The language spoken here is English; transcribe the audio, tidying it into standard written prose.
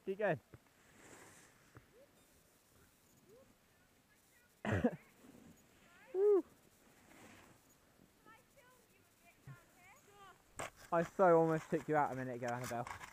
Keep going. Woo. I so almost took you out a minute ago, Annabelle.